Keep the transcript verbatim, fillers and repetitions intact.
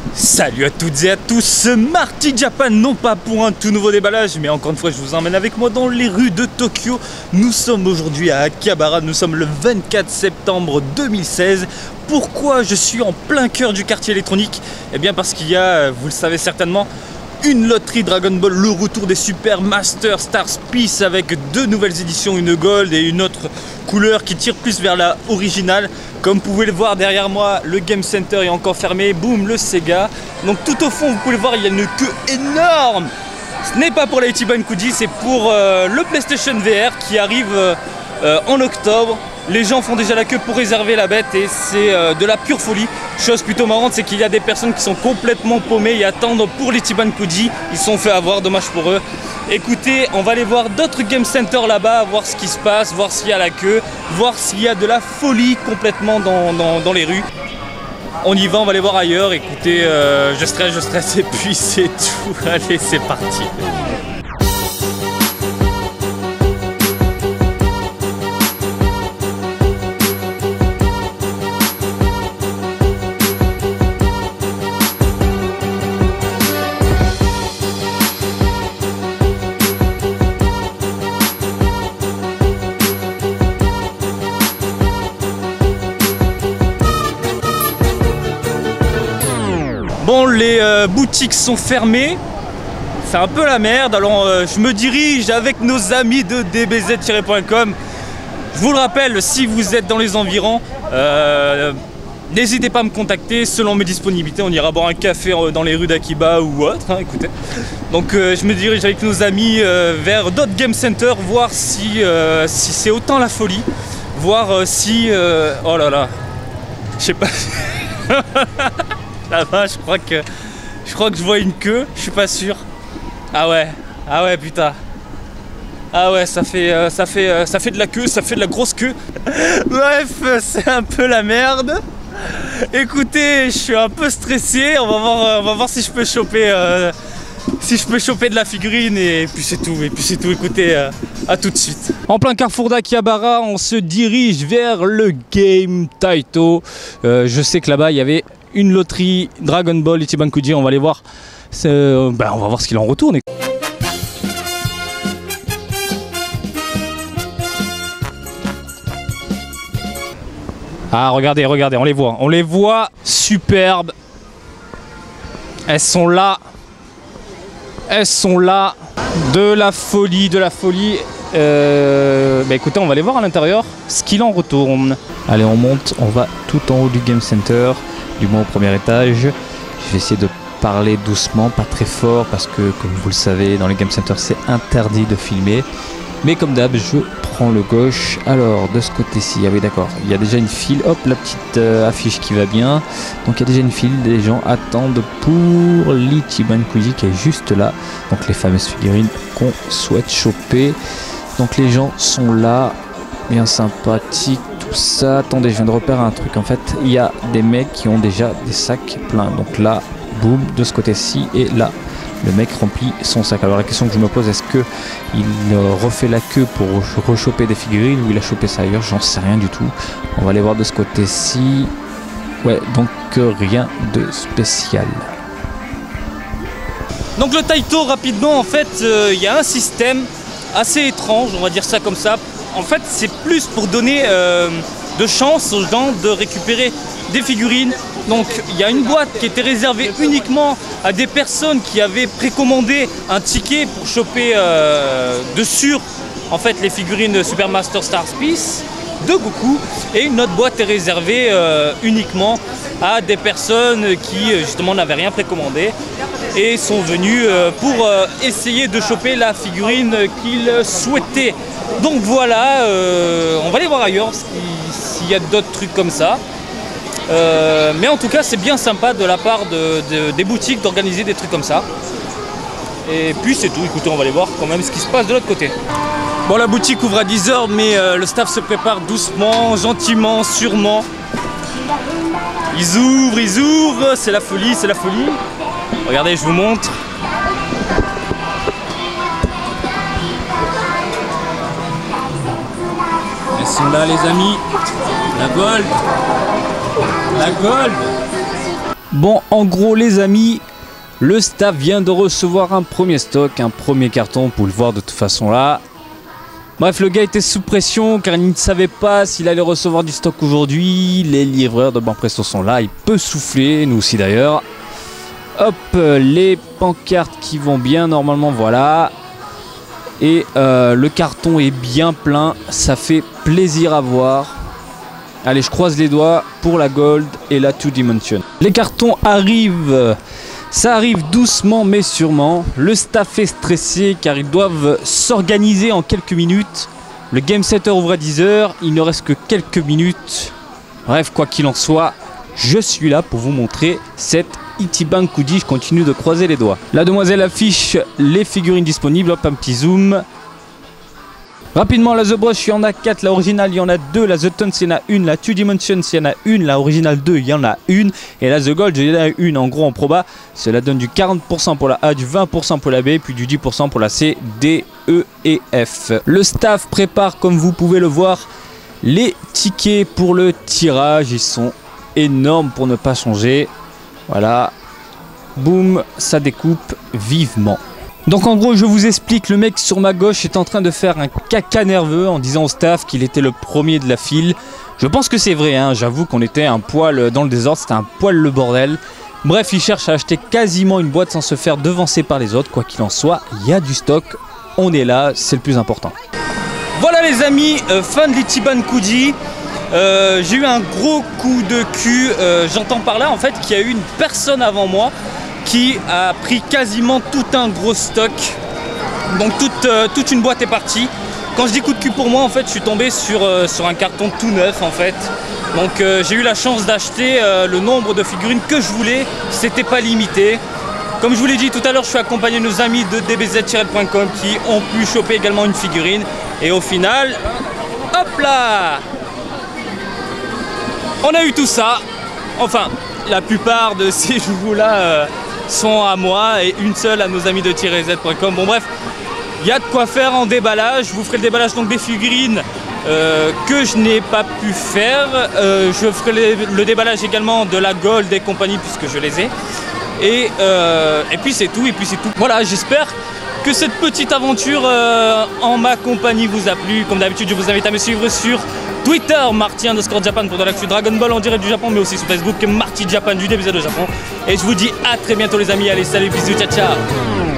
Salut à toutes et à tous, Marty Japan, non pas pour un tout nouveau déballage, mais encore une fois je vous emmène avec moi dans les rues de Tokyo. Nous sommes aujourd'hui à Akihabara, nous sommes le vingt-quatre septembre deux mille seize. Pourquoi je suis en plein cœur du quartier électronique? Eh bien parce qu'il y a, vous le savez certainement, une loterie Dragon Ball, le retour des Super Master Stars Peace avec deux nouvelles éditions, une gold et une autre couleur qui tire plus vers la originale. Comme vous pouvez le voir derrière moi, le Game Center est encore fermé, boum, le Sega. Donc tout au fond, vous pouvez le voir, il y a une queue énorme. Ce n'est pas pour la Ichiban Kuji, c'est pour euh, le PlayStation V R qui arrive euh, euh, en octobre. Les gens font déjà la queue pour réserver la bête et c'est euh, de la pure folie. Chose plutôt marrante, c'est qu'il y a des personnes qui sont complètement paumées et attendent pour l'Ichiban Kuji. Ils se sont fait avoir, dommage pour eux. Écoutez, on va aller voir d'autres Game Center là-bas, voir ce qui se passe, voir s'il y a la queue, voir s'il y a de la folie complètement dans, dans, dans les rues. On y va, on va aller voir ailleurs. Écoutez, euh, je stresse, je stresse et puis c'est tout. Allez, c'est parti. Bon, les euh, boutiques sont fermées, c'est un peu la merde, alors euh, je me dirige avec nos amis de d b z tiret point com. Je vous le rappelle, si vous êtes dans les environs, euh, n'hésitez pas à me contacter selon mes disponibilités, on ira boire un café dans les rues d'Akiba ou autre, hein, écoutez. Donc euh, je me dirige avec nos amis euh, vers d'autres Game Center, voir si, euh, si c'est autant la folie, voir euh, si... Euh, oh là là, je sais pas... Là-bas, je crois que je crois que je vois une queue, je suis pas sûr. Ah ouais, ah ouais putain. Ah ouais, ça fait euh, ça fait euh, ça fait de la queue, ça fait de la grosse queue. Bref, c'est un peu la merde. Écoutez, je suis un peu stressé. On va voir, euh, on va voir si je peux choper euh, si je peux choper de la figurine et puis c'est tout. Et puis c'est tout. Écoutez, euh, à tout de suite. En plein carrefour d'Akihabara, on se dirige vers le Game Taito. Euh, je sais que là-bas il y avait une loterie Dragon Ball Ichiban Kuji, on va aller voir, euh, ben on va voir ce qu'il en retourne. Ah regardez, regardez, on les voit, on les voit, superbes. Elles sont là, elles sont là, de la folie, de la folie. Euh, bah écoutez, on va aller voir à l'intérieur ce qu'il en retourne. Allez, on monte, on va tout en haut du Game Center. Du moins au premier étage. Je vais essayer de parler doucement, pas très fort, parce que comme vous le savez, dans les Game Center c'est interdit de filmer. Mais comme d'hab, je prends le gauche. Alors de ce côté-ci, ah oui d'accord, il y a déjà une file, hop, la petite euh, affiche qui va bien. Donc il y a déjà une file, des gens attendent pour l'Ichiban Kuji qui est juste là. Donc les fameuses figurines qu'on souhaite choper. Donc les gens sont là, bien sympathiques. Ça, attendez, je viens de repérer un truc. En fait, il y a des mecs qui ont déjà des sacs pleins. Donc là, boum, de ce côté-ci, et là, le mec remplit son sac. Alors la question que je me pose, est-ce que il refait la queue pour rechoper des figurines ou il a chopé ça ailleurs? J'en sais rien du tout. On va aller voir de ce côté-ci. Ouais, donc euh, rien de spécial. Donc le Taito, rapidement, en fait, il euh, y a un système assez étrange, on va dire ça comme ça. En fait, c'est plus pour donner euh, de chance aux gens de récupérer des figurines. Donc, il y a une boîte qui était réservée uniquement à des personnes qui avaient précommandé un ticket pour choper euh, de sur en fait, les figurines Super Master Stars Peace de Goku. Et une autre boîte est réservée euh, uniquement à des personnes qui justement n'avaient rien précommandé et sont venus euh, pour euh, essayer de choper la figurine qu'ils souhaitaient. Donc voilà, euh, on va aller voir ailleurs s'il y a d'autres trucs comme ça. Euh, mais en tout cas, c'est bien sympa de la part de, de, des boutiques d'organiser des trucs comme ça. Et puis c'est tout, écoutez, on va aller voir quand même ce qui se passe de l'autre côté. Bon, la boutique ouvre à dix heures, mais euh, le staff se prépare doucement, gentiment, sûrement. Ils ouvrent, ils ouvrent, c'est la folie, c'est la folie. Regardez, je vous montre. Elles sont là les amis. La gold. La gold. Bon, en gros les amis, le staff vient de recevoir un premier stock, un premier carton, pour le voir de toute façon là. Bref, le gars était sous pression car il ne savait pas s'il allait recevoir du stock aujourd'hui. Les livreurs de Banpresto sont là, il peut souffler, nous aussi d'ailleurs. Hop, les pancartes qui vont bien normalement, voilà. Et euh, le carton est bien plein, ça fait plaisir à voir. Allez, je croise les doigts pour la Gold et la Two Dimension. Les cartons arrivent, ça arrive doucement mais sûrement. Le staff est stressé car ils doivent s'organiser en quelques minutes. Le game center ouvre à dix heures, il ne reste que quelques minutes. Bref, quoi qu'il en soit, je suis là pour vous montrer cette Itibank Hoodie. Je continue de croiser les doigts. La demoiselle affiche les figurines disponibles, hop, un petit zoom. Rapidement, la The Brush, il y en a quatre, la originale, il y en a deux, la The Tons, il y en a une, la Two Dimensions, il y en a une, la originale deux, il y en a une, et la The Gold, il y en a une. En gros, en proba, cela donne du quarante pour cent pour la A, du vingt pour cent pour la B, puis du dix pour cent pour la C, D, E et F. Le staff prépare, comme vous pouvez le voir, les tickets pour le tirage. Ils sont énormes pour ne pas changer. Voilà. Boum, ça découpe vivement. Donc en gros, je vous explique, le mec sur ma gauche est en train de faire un caca nerveux en disant au staff qu'il était le premier de la file. Je pense que c'est vrai, hein, j'avoue qu'on était un poil dans le désordre, c'était un poil le bordel. Bref, il cherche à acheter quasiment une boîte sans se faire devancer par les autres. Quoi qu'il en soit, il y a du stock, on est là, c'est le plus important. Voilà les amis, euh, fin de l'Itibank Hoodie. Euh, j'ai eu un gros coup de cul, euh, j'entends par là en fait qu'il y a eu une personne avant moi qui a pris quasiment tout un gros stock. Donc toute, euh, toute une boîte est partie. Quand je dis coup de cul pour moi, en fait, je suis tombé sur, euh, sur un carton tout neuf en fait. Donc euh, j'ai eu la chance d'acheter euh, le nombre de figurines que je voulais. C'était pas limité. Comme je vous l'ai dit tout à l'heure, je suis accompagné de nos amis de D B Z tiret point com qui ont pu choper également une figurine. Et au final, hop là, on a eu tout ça. Enfin, la plupart de ces jouets-là euh, sont à moi et une seule à nos amis de tiret Z point com. Bon bref, il y a de quoi faire en déballage. Je vous ferai le déballage donc des figurines euh, que je n'ai pas pu faire. Euh, je ferai le, le déballage également de la Gold et compagnie puisque je les ai. Et, euh, et puis c'est tout, et puis c'est tout. Voilà, j'espère que cette petite aventure euh, en ma compagnie vous a plu. Comme d'habitude, je vous invite à me suivre sur Twitter, Marty underscore Japan pour de l'actu Dragon Ball en direct du Japon, mais aussi sur Facebook, Marty Japan du D B Z de Japon. Et je vous dis à très bientôt les amis, allez salut, bisous, ciao ciao.